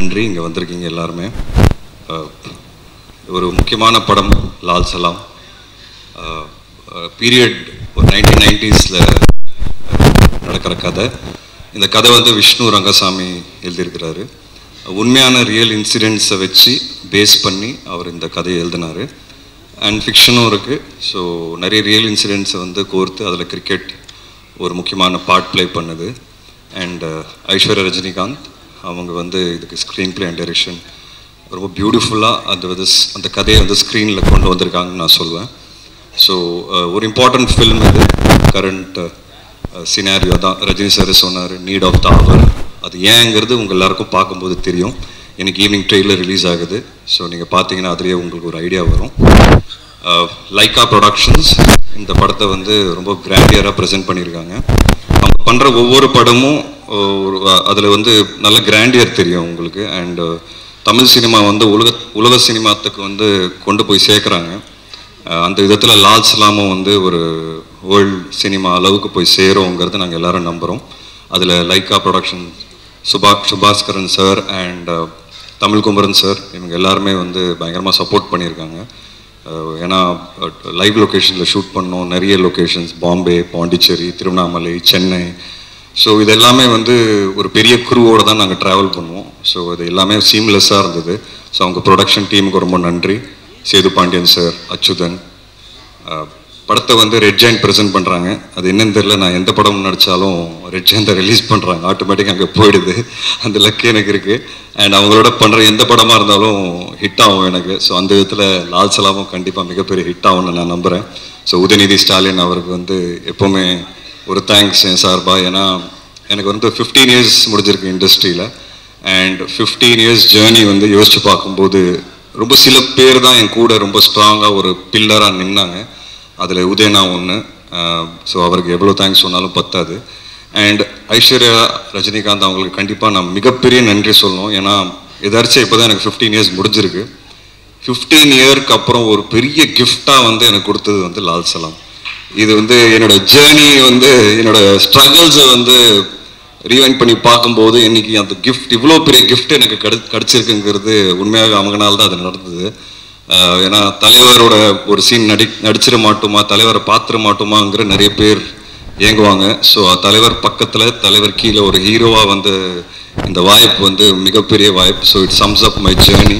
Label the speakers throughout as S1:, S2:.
S1: நன்றி இங்கே வந்திருக்கீங்க எல்லாருமே. ஒரு முக்கியமான படம் லால் சலாம். பீரியட் ஒரு 1990s நடக்கிற கதை. இந்த கதை வந்து விஷ்ணு ரங்கசாமி எழுதியிருக்கிறாரு. உண்மையான ரியல் இன்சிடென்ட்ஸை வச்சு பேஸ் பண்ணி அவர் இந்த கதையை எழுதினார். அண்ட் ஃபிக்ஷனும் இருக்குது. ஸோ நிறைய ரியல் இன்சிடென்ட்ஸை வந்து கோர்த்து அதில் கிரிக்கெட் ஒரு முக்கியமான பார்ட் ப்ளே பண்ணுது. அண்ட் ஐஸ்வர்யா ரஜினிகாந்த் அவங்க வந்து இதுக்கு ஸ்க்ரீன் ப்ளே அண்ட் டைரக்ஷன் ரொம்ப பியூட்டிஃபுல்லாக அந்த கதையை வந்து ஸ்க்ரீனில் கொண்டு வந்திருக்காங்கன்னு நான் சொல்லுவேன். ஸோ ஒரு இம்பார்ட்டண்ட் ஃபில்ம் இது. கரண்ட் சினாரியோ தான் ரஜினி சார் சொன்னார், நீட் ஆஃப் த அவர். அது ஏங்கிறது உங்கள் எல்லாருக்கும் பார்க்கும்போது தெரியும். எனக்கு ஈவினிங் ட்ரெயிலர் ரிலீஸ் ஆகுது. ஸோ நீங்கள் பார்த்தீங்கன்னா அதுலேயே உங்களுக்கு ஒரு ஐடியா வரும். லைக்கா ப்ரொடக்ஷன்ஸ் இந்த படத்தை வந்து ரொம்ப கிராண்டியராக ப்ரெசென்ட் பண்ணியிருக்காங்க. அவங்க பண்ணுற ஒவ்வொரு படமும் அதில் வந்து நல்ல கிராண்டியர் தெரியும் உங்களுக்கு. அண்டு தமிழ் சினிமா வந்து உலக சினிமாத்துக்கு வந்து கொண்டு போய் சேர்க்குறாங்க. அந்த விதத்தில் லால் சலாமும் வந்து ஒரு வேர்ல்டு சினிமா அளவுக்கு போய் சேருங்கிறத நாங்கள் எல்லோரும் நம்புகிறோம். அதில் Lyca production Subaskaran sir and Tamil Kumaran sir இவங்க எல்லாருமே வந்து பயங்கரமாக சப்போர்ட் பண்ணியிருக்காங்க. ஏன்னா லைவ் லொக்கேஷனில் ஷூட் பண்ணோம். நிறைய லொக்கேஷன்ஸ் பாம்பே, பாண்டிச்சேரி, திருவண்ணாமலை, சென்னை. ஸோ இது எல்லாமே வந்து ஒரு பெரிய குரூவோடு தான் நாங்கள் ட்ராவல் பண்ணுவோம். ஸோ அது எல்லாமே சீம்லெஸ்ஸாக இருந்தது. ஸோ அவங்க ப்ரொடக்ஷன் டீமுக்கு ரொம்ப நன்றி. சேது பாண்டியன் சார், அச்சுதன். படத்தை வந்து ரெட் ஜெயண்ட் ப்ரெசென்ட் பண்ணுறாங்க. அது என்னன்னு தெரியல, நான் எந்த படம் நடித்தாலும் ரெட் ஜெயந்தை ரிலீஸ் பண்ணுறாங்க. ஆட்டோமேட்டிக்காக அங்கே போயிடுது. அந்த லக்கு எனக்கு இருக்குது. அண்ட் அவங்களோட பண்ணுற எந்த படமாக இருந்தாலும் ஹிட் ஆகும் எனக்கு. ஸோ அந்த விதத்தில் லால் சலாமும் கண்டிப்பாக மிகப்பெரிய ஹிட் ஆகும்னு நான் நம்புகிறேன். ஸோ உதயநிதி ஸ்டாலின் அவருக்கு வந்து எப்போவுமே ஒரு தேங்க்ஸ் என் சார்பாக. ஏன்னா எனக்கு வந்து 15 இயர்ஸ் முடிஞ்சிருக்கு இண்டஸ்ட்ரியில். அண்ட் 15 இயர்ஸ் ஜேர்னி வந்து யோசித்து பார்க்கும்போது ரொம்ப சில பேர் தான் என் கூட ரொம்ப ஸ்ட்ராங்காக ஒரு பில்லராக நின்னாங்க. அதில் உதயனா ஒன்று. ஸோ அவருக்கு எவ்வளோ தேங்க்ஸ் சொன்னாலும் பத்தாது. அண்ட் ஐஸ்வர்யா ரஜினிகாந்த் அவங்களுக்கு கண்டிப்பாக நான் மிகப்பெரிய நன்றி சொல்லணும். ஏன்னா எதாச்சும் இப்போ தான் எனக்கு 15 இயர்ஸ் முடிஞ்சிருக்கு. 15 இயருக்கு அப்புறம் ஒரு பெரிய கிஃப்டாக வந்து எனக்கு கொடுத்தது வந்து லால் சலாம். இது வந்து என்னோட ஜேர்னி வந்து என்னோட ஸ்ட்ரகிள்ஸை வந்து ரீவைண்ட் பண்ணி பார்க்கும்போது இன்னைக்கு அந்த கிஃப்ட் இவ்வளோ பெரிய கிஃப்ட் எனக்கு கிடச்சிருக்குங்கிறது உண்மையாக அவங்கனால தான் அது நடந்தது. ஏன்னா தலைவரோட ஒரு சீன் நடிச்சிட மாட்டோமா, தலைவரை பார்த்துட மாட்டோமாங்கிற நிறைய பேர் ஏங்குவாங்க. ஸோ தலைவர் பக்கத்தில் தலைவர் கீழே ஒரு ஹீரோவாக வந்து இந்த வாய்ப்பு வந்து மிகப்பெரிய வாய்ப்பு. So it sums up my journey.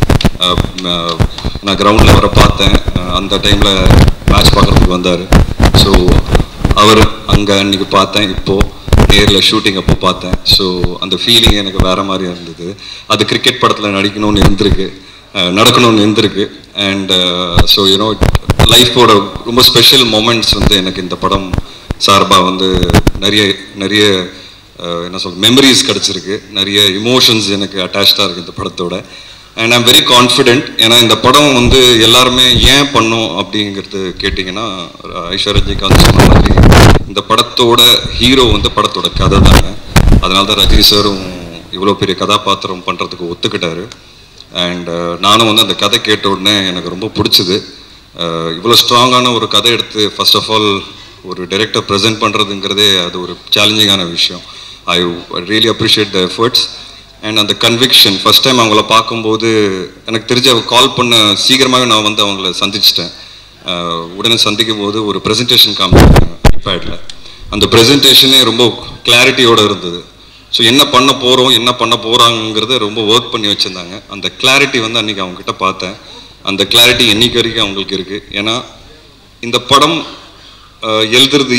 S1: நான் கிரவுண்டில் அவரை பார்த்தேன். அந்த டைமில் மேட்ச் பார்க்குறதுக்கு வந்தார். ஸோ அவர் அங்கே அன்றைக்கி பார்த்தேன். இப்போது நேரில் ஷூட்டிங் அப்போ பார்த்தேன். ஸோ அந்த ஃபீலிங் எனக்கு வேறு மாதிரி இருந்தது. அது கிரிக்கெட் படத்தில் நடக்கணும்னு இருந்திருக்கு. அண்ட் ஸோ யூனோ லைஃபோட ரொம்ப ஸ்பெஷல் மொமெண்ட்ஸ் வந்து எனக்கு இந்த படம் சார்பாக வந்து நிறைய என்ன சொல்ற மெமரிஸ் கிடச்சிருக்கு. நிறைய இமோஷன்ஸ் எனக்கு அட்டாச்சாக இருக்குது இந்த படத்தோட. And I'm very confident. ஏன்னா இந்த படம் வந்து எல்லாருமே ஏன் பண்ணோம் அப்படிங்கிறது கேட்டிங்கன்னா, ஐஸ்வர்யா ரஜினிகாந்த் சொன்ன மாதிரி இந்த படத்தோட ஹீரோ வந்து படத்தோட கதை தாங்க. அதனால தான் ரஜினி சாரும் இவ்வளோ பெரிய கதாபாத்திரம் பண்ணுறதுக்கு ஒத்துக்கிட்டாரு. அண்ட் நானும் வந்து அந்த கதை கேட்ட உடனே எனக்கு ரொம்ப பிடிச்சிது. இவ்வளோ ஸ்ட்ராங்கான ஒரு கதை எடுத்து ஃபர்ஸ்ட் ஆஃப் ஆல் ஒரு டைரக்டர் ப்ரெசென்ட் பண்ணுறதுங்கிறதே அது ஒரு சேலஞ்சிங்கான விஷயம். I really appreciate the efforts and அந்த கன்விக்ஷன். ஃபஸ்ட் டைம் அவங்கள பார்க்கும்போது எனக்கு தெரிஞ்ச கால் பண்ண சீக்கிரமாகவே நான் வந்து அவங்கள சந்திச்சிட்டேன். உடனே சந்திக்கும் போது ஒரு ப்ரெசன்டேஷன் காமிச்சாங்க ஐபேடில். அந்த ப்ரெசன்டேஷனே ரொம்ப கிளாரிட்டியோடு இருந்தது. ஸோ என்ன பண்ண போகிறாங்கிறத ரொம்ப ஒர்க் பண்ணி வச்சுருந்தாங்க. அந்த கிளாரிட்டி வந்து அன்றைக்கி அவங்ககிட்ட பார்த்தேன். அந்த கிளாரிட்டி என்றைக்கு வரைக்கும் அவங்களுக்கு இருக்குது. ஏன்னா இந்த படம் எழுதுறது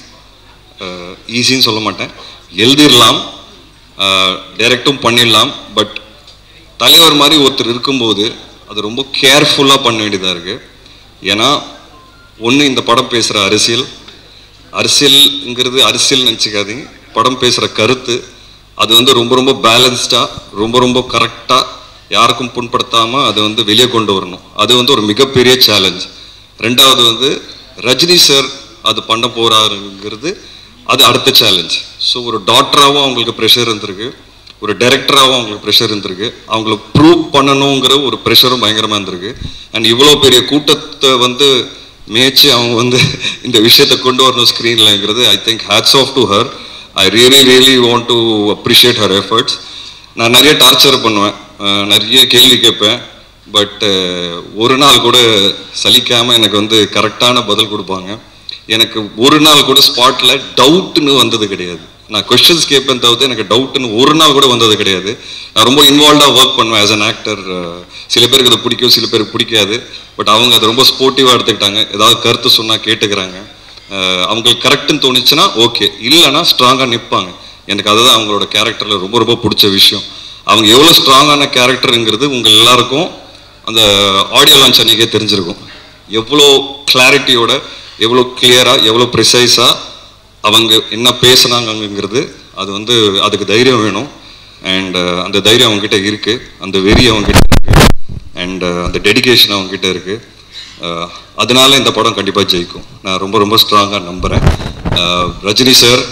S1: ஈஸின்னு சொல்ல மாட்டேன், எழுதிடலாம், டைரக்டும் பண்ணிடலாம். பட் தலைவர் மாதிரி ஒருத்தர் இருக்கும்போது அது ரொம்ப கேர்ஃபுல்லாக பண்ண வேண்டியதாக இருக்குது. ஏன்னா ஒன்று இந்த படம் பேசுகிற அரசியல்ங்கிறது அரசியல் நினச்சிக்காதீங்க. படம் பேசுகிற கருத்து அது வந்து ரொம்ப பேலன்ஸ்டாக ரொம்ப கரெக்டாக யாருக்கும் புண்படுத்தாமல் அதை வந்து வெளியே கொண்டு வரணும். அது வந்து ஒரு மிகப்பெரிய சேலஞ்ச். ரெண்டாவது வந்து ரஜினி சார் அது பண்ண போகிறாருங்கிறது அது அடுத்த சேலஞ்ச். ஸோ ஒரு டாக்டராகவும் அவங்களுக்கு ப்ரெஷர் இருந்திருக்கு, ஒரு டைரக்டராகவும் அவங்களுக்கு ப்ரெஷர் இருந்திருக்கு, அவங்கள ப்ரூவ் பண்ணணுங்கிற ஒரு ப்ரெஷரும் பயங்கரமாக இருந்திருக்கு. அண்ட் இவ்வளோ பெரிய கூட்டத்தை வந்து மேய்ச்சி அவங்க வந்து இந்த விஷயத்தை கொண்டு வரணும் ஸ்க்ரீன்லங்கிறது I think hats off to her. I really want to appreciate her efforts. நான் நிறைய டார்ச்சர் பண்ணுவேன், நிறைய கேள்வி கேட்பேன். பட் ஒரு நாள் கூட சலிக்காமல் எனக்கு வந்து கரெக்டான பதில் கொடுப்பாங்க. எனக்கு ஒரு நாள் கூட ஸ்பாட்டில் டவுட்டுன்னு வந்தது கிடையாது. நான் கொஸ்டின்ஸ் கேட்பேன் தவிர்த்து எனக்கு டவுட்டுன்னு ஒரு நாள் கூட வந்தது கிடையாது. நான் ரொம்ப இன்வால்வ்டாக ஒர்க் பண்ணுவேன் ஆஸ் அன் ஆக்டர். சில பேருக்கு அது பிடிக்கும், சில பேருக்கு பிடிக்காது. பட் அவங்க அதை ரொம்ப ஸ்போர்ட்டிவாக எடுத்துக்கிட்டாங்க. ஏதாவது கருத்து சொன்னால் கேட்டுக்கிறாங்க. அவங்களுக்கு கரெக்டுன்னு தோணுச்சுன்னா ஓகே, இல்லைன்னா ஸ்ட்ராங்காக நிற்பாங்க. எனக்கு அதுதான் அவங்களோட கேரக்டரில் ரொம்ப ரொம்ப பிடிச்ச விஷயம். அவங்க எவ்வளோ ஸ்ட்ராங்கான கேரக்டருங்கிறது உங்கள் எல்லாருக்கும் அந்த ஆடியோ லான்ச் அன்றைக்கே தெரிஞ்சிருக்கும். எவ்வளோ கிளாரிட்டியோட, எவ்வளோ கிளியராக, எவ்வளோ ப்ரிசைஸாக அவங்க என்ன பேசுனாங்கங்கிறது. அது வந்து அதுக்கு தைரியம் வேணும். அண்ட் அந்த தைரியம் அவங்ககிட்ட இருக்குது, அந்த வெறி அவங்ககிட்ட இருக்குது, அண்ட் அந்த டெடிகேஷன் அவங்ககிட்ட இருக்குது. அதனால இந்த படம் கண்டிப்பாக ஜெயிக்கும் நான் ரொம்ப ரொம்ப ஸ்ட்ராங்காக நம்புகிறேன். ரஜினி சார்,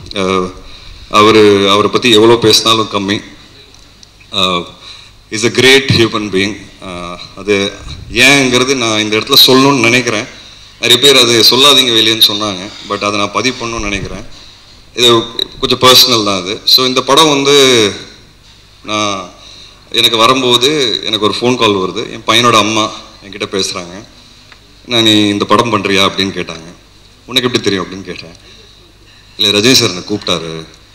S1: அவரை பற்றி எவ்வளோ பேசினாலும் கம்மி. Is a great human being. அது ஏங்கிறது நான் இந்த இடத்துல சொல்லணும்னு நினைக்கிறேன். நிறைய பேர் அது சொல்லாதீங்க வெளியேன்னு சொன்னாங்க, பட் அதை நான் பதிவு பண்ணணும்னு நினைக்கிறேன். இது கொஞ்சம் பர்சனல் தான் அது. ஸோ இந்த படம் வந்து நான் எனக்கு வரும்போது எனக்கு ஒரு ஃபோன் கால் வருது. என் பையனோட அம்மா என்கிட்ட பேசுகிறாங்க. நீ இந்த படம் பண்ணுறியா அப்படின்னு கேட்டாங்க. உனக்கு எப்படி தெரியும் அப்படின்னு கேட்டேன். இல்லை ரஜினி சார் என்னை கூப்பிட்டாரு,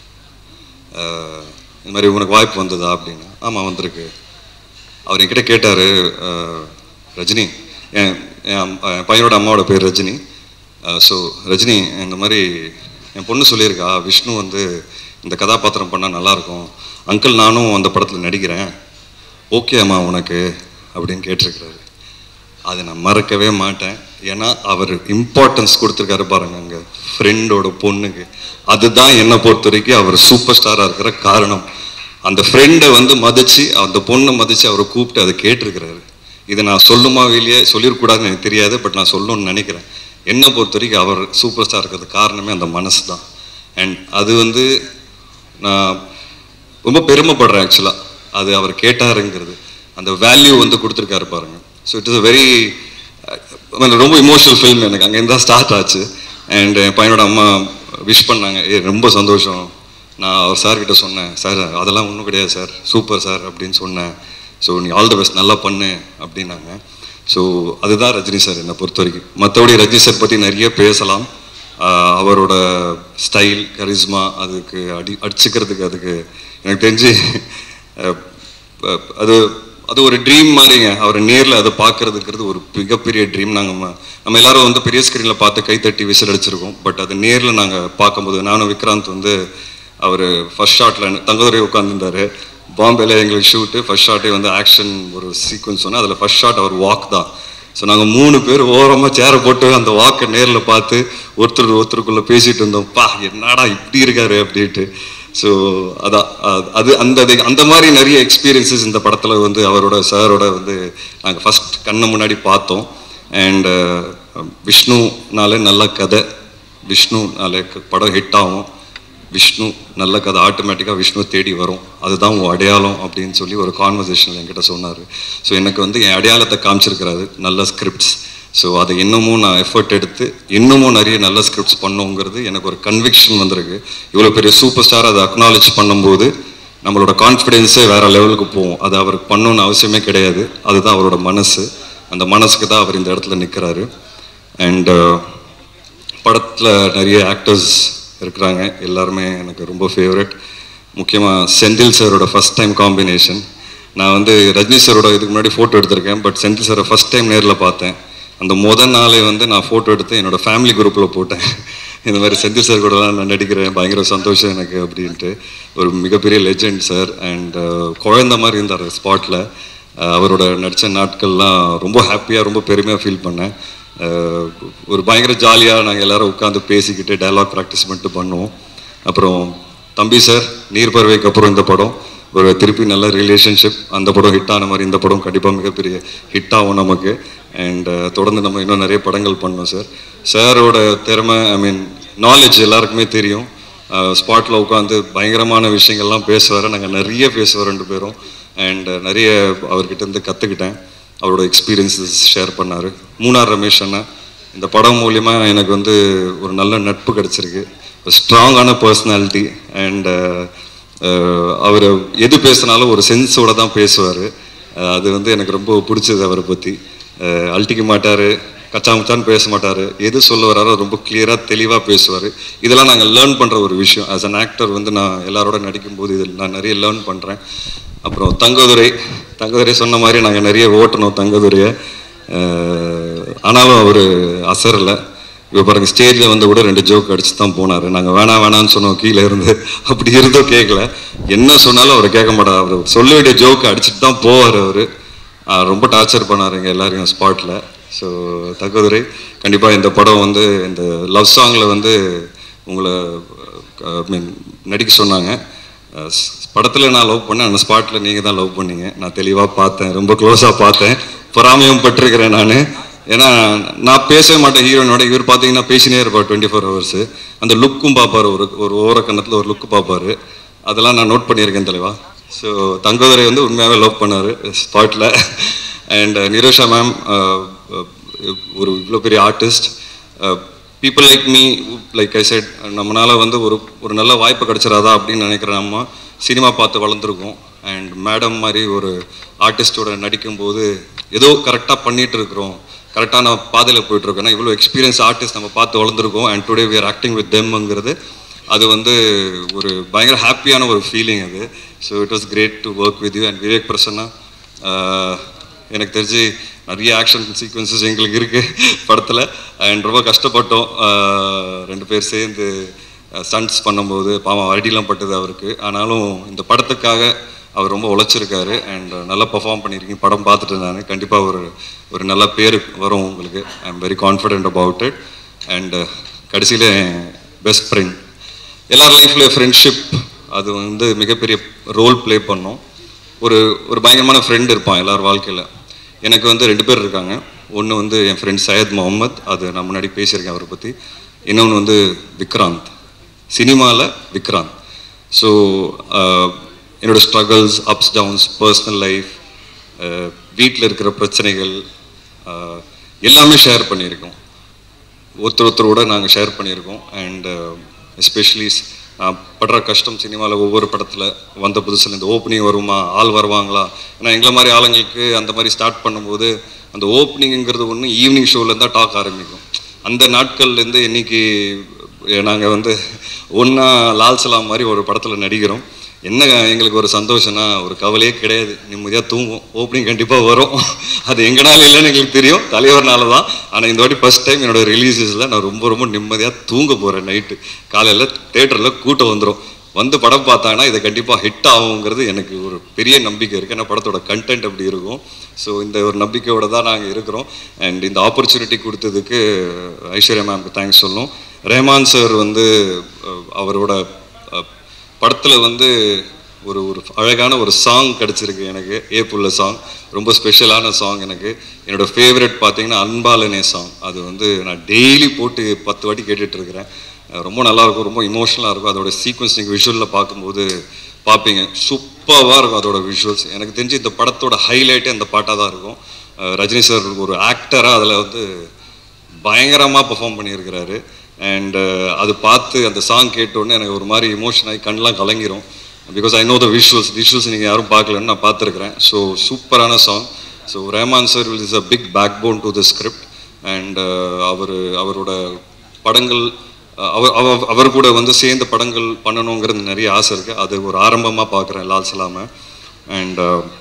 S1: இந்த மாதிரி உனக்கு வாய்ப்பு வந்ததா அப்படின்னு. ஆமாம் வந்திருக்கு. அவர் என்கிட்ட கேட்டார், ரஜினி, என் பையனோட அம்மாவோட பேர் ரஜினி. ஸோ ரஜினி, இந்த மாதிரி என் பொண்ணு சொல்லியிருக்கா விஷ்ணு வந்து இந்த கதாபாத்திரம் பண்ணால் நல்லாயிருக்கும், அங்கிள் நானும் அந்த படத்தில் நடிக்கிறேன், ஓகே அம்மா உனக்கு அப்படின்னு கேட்டிருக்கிறாரு. அதை நான் மறக்கவே மாட்டேன். ஏன்னா அவர் இம்பார்ட்டன்ஸ் கொடுத்துருக்காரு பாருங்க அங்கே ஃப்ரெண்டோட பொண்ணுக்கு. அதுதான் என்னை பொறுத்த வரைக்கும் அவர் சூப்பர் ஸ்டாராக இருக்கிற காரணம். அந்த ஃப்ரெண்டை வந்து மதித்து, அந்த பொண்ணை மதித்து அவரை கூப்பிட்டு அதை கேட்டிருக்கிறாரு. இதை நான் சொல்லுமா வெளியே சொல்லிடக்கூடாதுன்னு எனக்கு தெரியாது, பட் நான் சொல்லணும்னு நினைக்கிறேன். என்னை பொறுத்த வரைக்கும் அவர் சூப்பர் ஸ்டார் இருக்கிறதுக்கு காரணமே அந்த மனசு தான். அண்ட் அது வந்து நான் ரொம்ப பெருமைப்படுறேன் ஆக்சுவலாக. அது அவர் கேட்டாருங்கிறது, அந்த வேல்யூ வந்து கொடுத்துருக்காரு பாருங்க. So it is a very ரொம்ப இமோஷனல் ஃபில்ம். எனக்கு அங்கேருந்து தான் ஸ்டார்ட் ஆச்சு. அண்ட் என் பையனோட அம்மா விஷ் பண்ணாங்க. ரொம்ப சந்தோஷம். நான் அவர் சார்கிட்ட சொன்னேன், சார் அதெல்லாம் ஒன்றும் கிடையாது சார், சூப்பர் சார் அப்படின்னு சொன்னேன். ஸோ நீ ஆல் த பெஸ்ட், நல்லா பண்ணு அப்படின்னாங்க. ஸோ அதுதான் ரஜினி சார் என்னை பொறுத்த வரைக்கும். மற்றபடி ரஜினி சார் பற்றி நிறைய பேசலாம். அவரோட ஸ்டைல், கரிஸ்மா, அதுக்கு அடிச்சுக்கிறதுக்கு அதுக்கு எனக்கு தெரிஞ்சு அது ஒரு ட்ரீம் மாதிரிங்க. அவரை நேரில் அதை பார்க்கறதுங்கிறது ஒரு மிகப்பெரிய ட்ரீம். நம்ம எல்லாரும் வந்து பெரிய ஸ்க்ரீனில் பார்த்து கைத்தட்டி விசில் அடிச்சிருக்கோம். பட் அது நேரில் நாங்கள் பார்க்கும்போது, நானும் விக்ராந்த் வந்து அவர் ஃபர்ஸ்ட் ஷாட்டில் தங்கதுரை உட்காந்துருந்தார் பாம்பேல. எங்களுக்கு ஷூட்டு ஃபர்ஸ்ட் ஷாட்டே வந்து ஆக்ஷன் ஒரு சீக்வன்ஸ் சொன்னால் அதில் ஃபர்ஸ்ட் ஷாட் அவர் வாக் தான். ஸோ நாங்கள் 3 பேர் ஓரமாக சேரை போட்டு அந்த வாக்கை நேரில் பார்த்து ஒருத்தருக்குள்ளே பேசிகிட்டு இருந்தோம். பா என்னடா இப்படி இருக்காரு அப்படின்ட்டு. ஸோ அதான் அது அந்த மாதிரி நிறைய எக்ஸ்பீரியன்ஸஸ் இந்த படத்தில் வந்து அவரோட சாரோட வந்து நாங்கள் ஃபஸ்ட் கண்ணு முன்னாடி பார்த்தோம். அண்ட் விஷ்ணுனாலே நல்ல கதை, விஷ்ணுனாலே படம் ஹிட் ஆகும், விஷ்ணு நல்ல கதை ஆட்டோமேட்டிக்காக விஷ்ணு தேடி வரும், அதுதான் உன் அடையாளம் அப்படின்னு சொல்லி ஒரு கான்வர்சேஷனில் என்கிட்ட சொன்னார். ஸோ எனக்கு வந்து என் அடையாளத்தை காமிச்சிருக்கிறாரு, நல்ல ஸ்கிரிப்ட்ஸ். ஸோ அதை இன்னமும் நான் எஃபர்ட் எடுத்து இன்னமும் நிறைய நல்ல ஸ்கிரிப்ட்ஸ் பண்ணுங்கிறது எனக்கு ஒரு கன்விக்ஷன் வந்திருக்கு. இவ்வளோ பெரிய சூப்பர் ஸ்டார் அதை அக்னாலேஜ் பண்ணும்போது நம்மளோட கான்ஃபிடென்ஸே வேறு லெவலுக்கு போகும். அது அவருக்கு பண்ணணுன்னு அவசியமே கிடையாது. அதுதான் அவரோட மனசு. அந்த மனசுக்கு தான் அவர் இந்த இடத்துல நிற்கிறாரு. அண்ட் படத்தில் நிறைய ஆக்டர்ஸ் இருக்கிறாங்க, எல்லாருமே எனக்கு ரொம்ப ஃபேவரட். முக்கியமாக செந்தில் சாரோட ஃபஸ்ட் டைம் காம்பினேஷன். நான் வந்து ரஜினி சாரோட இதுக்கு முன்னாடி ஃபோட்டோ எடுத்திருக்கேன், பட் செந்தில் சாரை ஃபஸ்ட் டைம் நேரில் பார்த்தேன். அந்த நாளே வந்து நான் ஃபோட்டோ எடுத்து என்னோடய ஃபேமிலி குரூப்பில் போட்டேன். இந்த மாதிரி செந்தில் சார் கூடலாம் நான் நடிக்கிறேன், பயங்கர சந்தோஷம் எனக்கு அப்படின்ட்டு. ஒரு மிகப்பெரிய லெஜெண்ட் சார். அண்ட் குழந்த மாதிரி இருந்தார் ஸ்பாட்டில். அவரோட நடித்த நாட்கள்லாம் ரொம்ப ஹாப்பியாக, ரொம்ப பெருமையாக ஃபீல் பண்ணேன். ஒரு பயங்கர ஜாலியாக நாங்கள் எல்லோரும் உட்காந்து பேசிக்கிட்டு டைலாக் ப்ராக்டிஸ் பண்ணிட்டு பண்ணுவோம். அப்புறம் தம்பி சார், நீர்பறவைக்கு அப்புறம் இந்த படம் ஒரு திருப்பி நல்ல ரிலேஷன்ஷிப். அந்த படம் ஹிட் ஆன மாதிரி இந்த படம் கண்டிப்பாக மிகப்பெரிய ஹிட் ஆகும் நமக்கு. அண்ட் தொடர்ந்து நம்ம இன்னும் நிறைய படங்கள் பண்ணோம் சார். சாரோட திறமை, ஐ மீன் நாலேஜ் எல்லாருக்குமே தெரியும். ஸ்பாட்டில் உட்காந்து பயங்கரமான விஷயங்கள்லாம் பேசுவார், நாங்கள் நிறைய பேசுவோம் 2 பேரும். அண்ட் நிறைய அவர்கிட்டருந்து கற்றுக்கிட்டேன். அவரோட எக்ஸ்பீரியன்ஸஸ் ஷேர் பண்ணார். மூணார் ரமேஷ் அண்ணா, இந்த படம் மூலிமா எனக்கு வந்து ஒரு நல்ல நட்பு கிடச்சிருக்கு, ஸ்ட்ராங்கான பர்சனாலிட்டி. அண்ட் அவர் எது பேசினாலும் ஒரு சென்ஸோட தான் பேசுவார். அது வந்து எனக்கு ரொம்ப பிடிச்சது. அவரை பற்றி அழட்டிக்க மாட்டார், கச்சாமுச்சான்னு பேச மாட்டார். எது சொல்ல வராரோ ரொம்ப கிளியராக தெளிவாக பேசுவார். இதெல்லாம் நாங்கள் லேர்ன் பண்ணுற ஒரு விஷயம். ஆஸ் அன் ஆக்டர் வந்து நான் எல்லாரோட நடிக்கும்போது இதில் நான் நிறைய லேர்ன் பண்ணுறேன். அப்புறம் தங்கதுரை சொன்ன மாதிரி நாங்கள் நிறைய ஓட்டணும் தங்கதுரையை. ஆனாலும் அவர் அசரலை. இப்போ பாருங்கள், ஸ்டேஜில் வந்து கூட 2 ஜோக் அடிச்சு தான் போனார். நாங்கள் வேணான்னு சொன்னோம் கீழே இருந்து. அப்படி இருந்தோம் கேட்கல. என்ன சொன்னாலும் அவர் கேட்க மாட்டார். அவர் சொல்ல வேண்டிய ஜோக்கு அடிச்சுட்டு தான் போவார். அவர் ரொம்ப டார்ச்சர் பண்ணார் எங்கள் எல்லாரையும் ஸ்பாட்டில். ஸோ தங்கதுரை கண்டிப்பாக இந்த படம் வந்து இந்த லவ் சாங்கில் வந்து உங்களை நடிக்க சொன்னாங்க. படத்தில் நான் லவ் பண்ணேன், அந்த ஸ்பாட்டில் நீங்கள் தான் லவ் பண்ணீங்க. நான் தெளிவாக பார்த்தேன், ரொம்ப க்ளோஸாக பார்த்தேன், பொறாமையும் பட்டிருக்கிறேன் நான். ஏன்னா நான் பேசவே மாட்டேன் ஹீரோயினோட. இவர் பார்த்தீங்கன்னா பேசினே இருப்பார் 24 hours. அந்த லுக்கும் பார்ப்பார், ஒரு ஓர கண்ணத்தில் ஒரு லுக்கு பார்ப்பார். அதெல்லாம் நான் நோட் பண்ணியிருக்கேன் தலைவா. ஸோ தங்கதுரை வந்து உண்மையாகவே லவ் பண்ணார் ஸ்பாட்டில். அண்ட் நிரோஷா மேம் ஒரு இவ்வளோ பெரிய artist. People like me, like I said, நம்மளால் வந்து ஒரு நல்ல வாய்ப்பு கிடச்சிடாதா அப்படின்னு நினைக்கிறேன். நம்ம சினிமா பார்த்து வளர்ந்துருக்கோம். அண்ட் மேடம் மாதிரி ஒரு ஆர்டிஸ்டோட நடிக்கும்போது ஏதோ கரெக்டாக பண்ணிகிட்டு இருக்கிறோம், கரெக்டான பாதையில் போயிட்டுருக்கோம். ஏன்னா இவ்வளோ எக்ஸ்பீரியன்ஸ் ஆர்டிஸ்ட் நம்ம பார்த்து வளர்ந்துருக்கோம். And today we are acting with தெம்ங்கிறது அது வந்து ஒரு பயங்கர ஹாப்பியான ஒரு ஃபீலிங் அது. So it was great to work with you. And Vivek Prasanna, எனக்கு தெரிஞ்சு நிறைய ஆக்ஷன் சீக்வன்சஸ் எங்களுக்கு இருக்குது படத்தில். அண்ட் ரொம்ப கஷ்டப்பட்டோம் 2 பேர் சேர்ந்து ஸ்டண்ட்ஸ் பண்ணும்போது. பாவம் அடிலாம் பட்டது அவருக்கு. ஆனாலும் இந்த படத்துக்காக அவர் ரொம்ப உழைச்சிருக்காரு. அண்ட் நல்லா பர்ஃபார்ம் பண்ணியிருக்கீங்க. படம் பார்த்துட்டு நான் கண்டிப்பாக ஒரு நல்ல பேர் வரும் உங்களுக்கு. I am very confident about it. And கடைசியில் பெஸ்ட் ஃப்ரெண்ட், எல்லார் லைஃப்ல ஃப்ரெண்ட்ஷிப் அது வந்து மிகப்பெரிய ரோல் ப்ளே பண்ணோம். ஒரு பயங்கரமான ஃப்ரெண்ட் இருப்பான் எல்லார் வாழ்க்கையில். எனக்கு வந்து 2 பேர் இருக்காங்க. ஒன்று வந்து என் ஃப்ரெண்ட் சையத் முகமது, அது நான் முன்னாடி பேசியிருக்கேன் அவரை பற்றி. இன்னொன்று வந்து விக்ராந்த், சினிமாவில் விக்ராந்த். ஸோ என்னோடய struggles, ups downs, personal life, வீட்டில் இருக்கிற பிரச்சனைகள் எல்லாமே ஷேர் பண்ணியிருக்கோம். ஒருத்தரோட நாங்கள் ஷேர் பண்ணியிருக்கோம். அண்ட் எஸ்பெஷலி நான் படுற கஷ்டம் சினிமாவில் ஒவ்வொரு படத்தில் வந்த புதுசில் இந்த ஓப்பனிங் வருமா, ஆள் வருவாங்களா. ஏன்னா எங்களை மாதிரி ஆளுங்களுக்கு அந்த மாதிரி ஸ்டார்ட் பண்ணும்போது அந்த ஓப்பனிங்கிறது ஒன்று ஈவினிங் ஷோலேருந்து தான் டாக் ஆரம்பிக்கும். அந்த நாட்கள்லேருந்து இன்றைக்கி நாங்கள் வந்து ஒன்றா லால் சலாம் மாதிரி ஒரு படத்தில் நடிக்கிறோம். என்ன எங்களுக்கு ஒரு சந்தோஷம்னா ஒரு கவலையே கிடையாது, நிம்மதியாக தூங்கும். ஓப்பனிங் கண்டிப்பாக வரும், அது எங்கனால இல்லைன்னு எங்களுக்கு தெரியும், தலைவர்னால தான். ஆனால் இந்த வாட்டி ஃபஸ்ட் டைம் என்னோடய ரிலீஸஸில் நான் ரொம்ப நிம்மதியாக தூங்க போகிறேன். நைட்டு காலையில் தேட்டரில் கூட்டம் வந்துடும். வந்து படம் பார்த்தாங்கன்னா இதை கண்டிப்பாக ஹிட் ஆகுங்கிறது எனக்கு ஒரு பெரிய நம்பிக்கை இருக்குது. ஏன்னா படத்தோட கண்டென்ட் அப்படி இருக்கும். ஸோ இந்த ஒரு நம்பிக்கையோடு தான் நாங்கள் இருக்கிறோம். அண்ட் இந்த ஆப்பர்ச்சுனிட்டி கொடுத்ததுக்கு ஐஸ்வர்யா மேம்க்கு தேங்க்ஸ் சொல்லணும். ரஹ்மான் சார் வந்து அவரோட படத்தில் வந்து ஒரு அழகான ஒரு சாங் கிடச்சிருக்கு எனக்கு. ஏப்புள்ள சாங் ரொம்ப ஸ்பெஷலான சாங் எனக்கு. என்னோடய ஃபேவரட் பார்த்தீங்கன்னா அன்பாலனே சாங். அது வந்து நான் டெய்லி போட்டு 10 வாட்டி கேட்டுட்ருக்கிறேன். ரொம்ப நல்லாயிருக்கும், ரொம்ப இமோஷனலாக இருக்கும். அதோட சீக்வன்ஸ் நீங்கள் விஷுவலில் பார்க்கும்போது பார்ப்பீங்க, சூப்பராக இருக்கும் அதோட விஷுவல்ஸ். எனக்கு தெரிஞ்சு இந்த படத்தோட ஹைலைட்டே அந்த பாட்டாக தான் இருக்கும். ரஜினி சார் ஒரு ஆக்டராக அதில் வந்து பயங்கரமாக பெர்ஃபார்ம் பண்ணியிருக்கிறாரு. அண்ட் அது பார்த்து அந்த சாங் கேட்டோடனே எனக்கு ஒரு மாதிரி இமோஷன் ஆகி கண்ணெலாம் கலங்கிரும். Because I know the visuals நீங்கள் யாரும் பார்க்கலன்னு நான் பார்த்துருக்குறேன். ஸோ சூப்பரான song. So Rahman sir is a big backbone to the script. And அவரோட படங்கள் அவர் கூட வந்து சேர்ந்த படங்கள் பண்ணணுங்கிறது நிறைய ஆசை இருக்குது. அது ஒரு ஆரம்பமாக பார்க்குறேன் லால் சலாமை. அண்ட்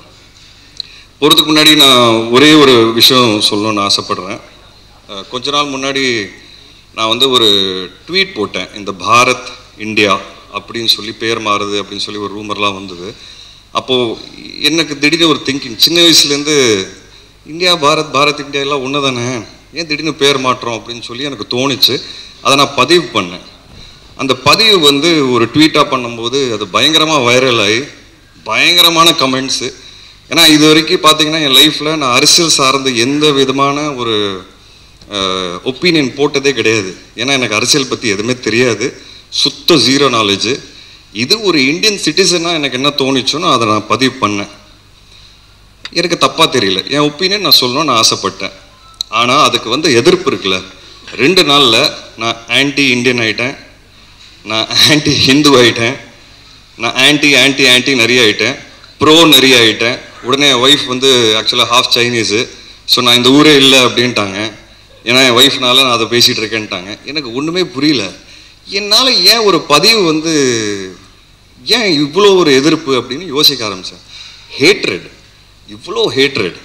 S1: போகிறதுக்கு முன்னாடி நான் ஒரே ஒரு விஷயம் சொல்லணும்னு ஆசைப்பட்றேன். கொஞ்ச நாள் முன்னாடி நான் வந்து ஒரு ட்வீட் போட்டேன், இந்த பாரத் இந்தியா அப்படின்னு சொல்லி பேர் மாறுது அப்படின்னு சொல்லி ஒரு ரூமர்லாம் வந்தது. அப்போது எனக்கு திடீர்னு ஒரு திங்கிங், சின்ன வயசுலேருந்து இந்தியா பாரத் இந்தியா எல்லாம் ஒன்று தானே, ஏன் திடீர்னு பேர் மாற்றோம் அப்படின்னு சொல்லி எனக்கு தோணுச்சு. அதை நான் பதிவு பண்ணேன். அந்த பதிவு வந்து ஒரு ட்வீட்டாக பண்ணும்போது அது பயங்கரமாக வைரல் ஆகி பயங்கரமான கமெண்ட்ஸு. ஏன்னா இது வரைக்கும் பார்த்தீங்கன்னா என் லைஃப்பில் நான் அரசியல் சார்ந்த எந்த விதமான ஒரு ஒப்பீனியன் போட்டதே கிடையாது. ஏன்னா எனக்கு அரசியல் பற்றி எதுவுமே தெரியாது, சுத்த ஜீரோ நாலேஜு. இது ஒரு இந்தியன் சிட்டிசனாக எனக்கு என்ன தோணிச்சோன்னு அதை நான் பதிவு பண்ணேன். எனக்கு தப்பாக தெரியல, என் ஒப்பீனியன் நான் சொல்லணும்னு நான் ஆசைப்பட்டேன். ஆனால் அதுக்கு வந்து எதிர்ப்பு இருக்குல்ல. 2 நாளில் நான் ஆன்டி இண்டியன் ஆகிட்டேன், நான் ஆன்டி ஹிந்து ஆகிட்டேன், நான் ஆன்டி நிறைய ஆகிட்டேன், ப்ரோ நிறைய ஆகிட்டேன். உடனே என் ஒய்ஃப் வந்து ஆக்சுவலாக ஹாஃப் சைனீஸு. ஸோ நான் இந்த ஊரே இல்லை அப்படின்ட்டாங்க. ஏன்னா என் ஒய்ஃப்னால நான் அதை பேசிகிட்டு இருக்கேன்ட்டாங்க. எனக்கு ஒன்றுமே புரியல. என்னால் ஏன் ஒரு பதிவு வந்து ஏன் இவ்வளோ ஒரு எதிர்ப்பு அப்படின்னு யோசிக்க ஆரம்பித்தேன். ஹேட்ரட், இவ்வளோ ஹேட்ரட்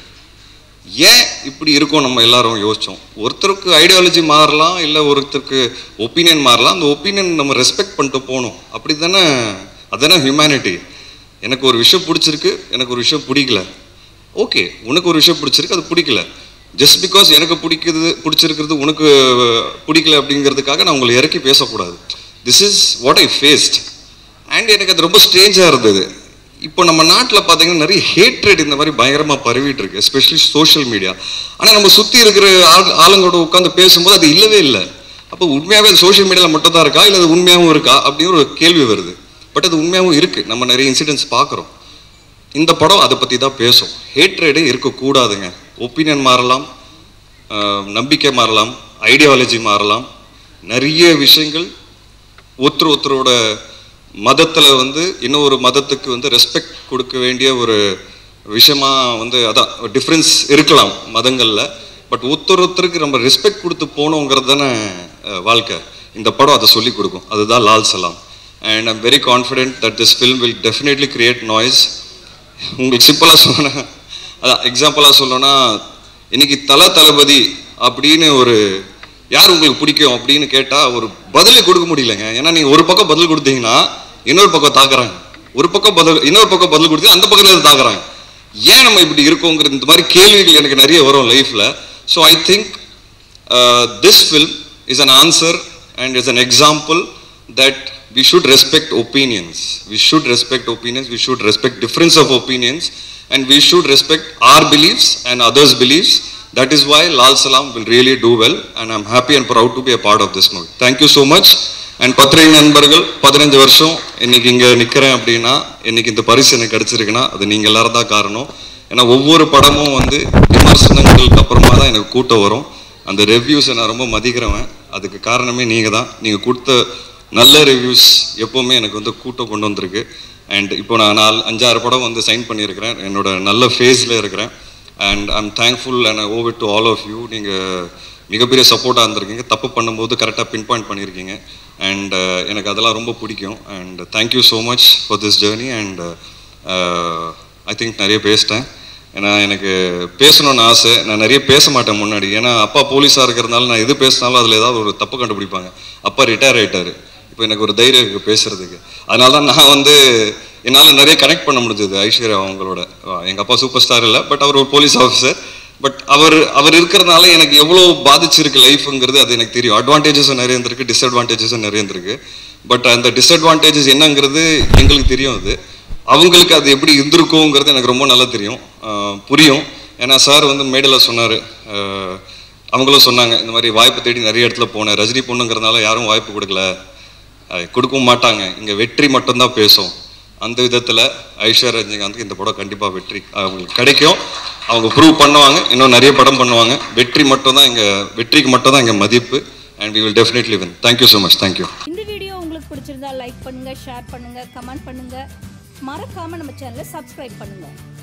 S1: ஏன் இப்படி இருக்கோம் நம்ம எல்லாரும் யோசித்தோம். ஒருத்தருக்கு ஐடியாலஜி மாறலாம், இல்லை ஒருத்தருக்கு ஒப்பீனியன் மாறலாம். அந்த ஒப்பீனியன் நம்ம ரெஸ்பெக்ட் பண்ணிட்டு போகணும். அப்படி தானே, அதுதானே ஹியூமனிட்டி. எனக்கு ஒரு விஷயம் பிடிச்சிருக்கு, எனக்கு ஒரு விஷயம் பிடிக்கல. ஓகே, உனக்கு ஒரு விஷயம் பிடிச்சிருக்கு, அது பிடிக்கல. ஜஸ்ட் பிகாஸ் எனக்கு பிடிச்சிருக்கிறது உனக்கு பிடிக்கல அப்படிங்கிறதுக்காக நான் உங்களை இறக்கி பேசக்கூடாது. This is what I faced. And எனக்கு அது ரொம்ப ஸ்ட்ரேஞ்சாக இருந்தது. இப்போ நம்ம நாட்டில் பார்த்தீங்கன்னா நிறைய ஹேட்ரேட் இந்த மாதிரி பயங்கரமாக பரவிட்டு இருக்கு, எஸ்பெஷலி சோஷியல் மீடியா. ஆனால் நம்ம சுற்றி இருக்கிற ஆளுங்களோட உட்காந்து பேசும்போது அது இல்லவே இல்லை. அப்போ உண்மையாகவே அது சோஷியல் மீடியாவில் மட்டும் தான் இருக்கா, இல்லை அது உண்மையாகவும் இருக்கா அப்படின்னு ஒரு கேள்வி வருது. பட் அது உண்மையாகவும் இருக்குது. நம்ம நிறைய இன்சிடென்ட்ஸ் பார்க்குறோம். இந்த படம் அதை பற்றி தான் பேசும். ஹேட்ரேடே இருக்கக்கூடாதுங்க. ஒப்பீனியன் மாறலாம், நம்பிக்கை மாறலாம், ஐடியாலஜி மாறலாம், நிறைய விஷயங்கள் ஒருத்தரோட மதத்தில் வந்து இன்னொரு மதத்துக்கு வந்து ரெஸ்பெக்ட் கொடுக்க வேண்டிய ஒரு விஷயமா வந்து அதான் டிஃப்ரென்ஸ் இருக்கலாம் மதங்களில். பட் ஒருத்தருக்கு நம்ம ரெஸ்பெக்ட் கொடுத்து போகணுங்கிறது தானே வாழ்க்கை. இந்த படம் அதை சொல்லிக் கொடுக்கும். அதுதான் Lal Salaam. And I'm very confident that this film will definitely create noise. உங்களுக்கு சிம்பிளாக சொன்னேன், அதான் எக்ஸாம்பிளாக சொல்லணும்னா, இன்னைக்கு தளபதி அப்படின்னு ஒரு யார் உங்களுக்கு பிடிக்கும் அப்படின்னு கேட்டால் ஒரு பதிலே கொடுக்க முடியலைங்க. ஏன்னா நீங்கள் ஒரு பக்கம் பதில் கொடுத்தீங்கன்னா இன்னொரு பக்கம் தாக்குறாங்க, ஒரு பக்கம் இன்னொரு பக்கம் பதில் கொடுத்தீங்கன்னா அந்த பக்கத்தில் தாக்குறாங்க. ஏன் நம்ம இப்படி இருக்கோங்கிற இந்த மாதிரி கேள்விகள் எனக்கு நிறைய வரும் லைஃப்பில். So I think this film is an answer and is an example that we should respect opinions. We should respect opinions. We should respect difference of opinions, and we should respect our beliefs and others' beliefs. That is why Lal Salam will really do well, and I'm happy and proud to be a part of this movie. Thank you so much. And பத்திரிகை நண்பர்கள், 15 வருஷம் இன்னைக்கு இங்கே நிற்கிறேன் அப்படின்னா, இன்னைக்கு இந்த பரிசு எனக்கு கிடைச்சிருக்குன்னா அது நீங்கள் எல்லாரும் தான் காரணம். ஏன்னா ஒவ்வொரு படமும் வந்து விமர்சனங்களுக்கு அப்புறமா தான் எனக்கு கூட்டம் வரும். அந்த ரிவ்யூஸை நான் ரொம்ப மதிக்கிறவன். அதுக்கு காரணமே நீங்கள் தான். நீங்கள் கொடுத்த நல்ல ரிவ்யூஸ் எப்போவுமே எனக்கு வந்து கூட்டம் கொண்டு வந்திருக்கு. அண்ட் இப்போ நான் 5-6 படம் வந்து சைன் பண்ணியிருக்கிறேன். என்னோட நல்ல ஃபேஸில் இருக்கிறேன். And I'm thankful and I owe it to all of you. நீங்கள் மிகப்பெரிய சப்போர்ட்டாக இருந்திருக்கீங்க. தப்பு பண்ணும்போது கரெக்டாக பின் பாயிண்ட் பண்ணியிருக்கீங்க. அண்ட் எனக்கு அதெல்லாம் ரொம்ப பிடிக்கும். And thank you so much for this journey. And I think நிறைய பேசிட்டேன். ஏன்னா எனக்கு பேசணும்னு ஆசை. நான் நிறைய பேச மாட்டேன் முன்னாடி. ஏன்னா அப்பா போலீஸாக இருக்கிறதுனால நான் எது பேசினாலும் அதில் ஏதாவது ஒரு தப்பு கண்டுபிடிப்பாங்க. அப்பா ரிட்டையர் ஆகிட்டார். இப்போ எனக்கு ஒரு தைரியம் இருக்குது பேசுகிறதுக்கு. அதனால தான் நான் வந்து என்னால் நிறைய கனெக்ட் பண்ண முடிஞ்சது ஐஸ்வர்யா அவங்களோட. எங்கள் அப்பா சூப்பர் ஸ்டார் இல்லை, பட் அவர் ஒரு போலீஸ் ஆஃபீஸர். பட் அவர் இருக்கிறதுனால எனக்கு எவ்வளோ பாதிச்சிருக்கு லைஃப்ங்கிறது அது எனக்கு தெரியும். அட்வான்டேஜஸும் நிறைய இருந்திருக்கு, டிஸ்அட்வான்டேஜஸும் நிறைய இருந்திருக்கு. பட் அந்த டிஸ்அட்வான்டேஜஸ் என்னங்கிறது எங்களுக்கு தெரியும். அது அவங்களுக்கு அது எப்படி இருந்திருக்குங்கிறது எனக்கு ரொம்ப நல்லா தெரியும், புரியும். ஏன்னா சார் வந்து மேடையில் சொன்னார், அவங்களும் சொன்னாங்க இந்த மாதிரி வாய்ப்பு தேடி நிறைய இடத்துல போனேன். ரஜினி பொண்ணுங்கிறதுனால யாரும் வாய்ப்பு கொடுக்கவும் மாட்டாங்க, இங்கே வெற்றி மட்டும்தான் பேசும். அந்த விதத்தில் ஐஸ்வர்யா ரஜினிகாந்த் இந்த படம் கண்டிப்பாக வெற்றி அவங்களுக்கு கிடைக்கும். அவங்க ப்ரூவ் பண்ணுவாங்க, இன்னும் நிறைய படம் பண்ணுவாங்க. வெற்றிக்கு மட்டும் தான் இங்கே மதிப்பு. And we will definitely win. Thank you so much. Thank you.
S2: இந்த வீடியோ உங்களுக்கு பிடிச்சிருந்தா லைக் பண்ணுங்க, ஷேர் பண்ணுங்க, கமெண்ட் பண்ணுங்க. மறக்காம நம்ம சேனலை சப்ஸ்கிரைப் பண்ணுங்க.